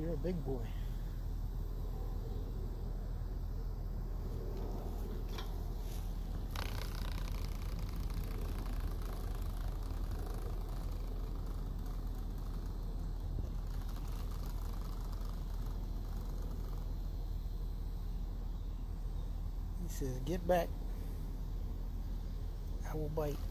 You're a big boy. He says, get back. I will bite.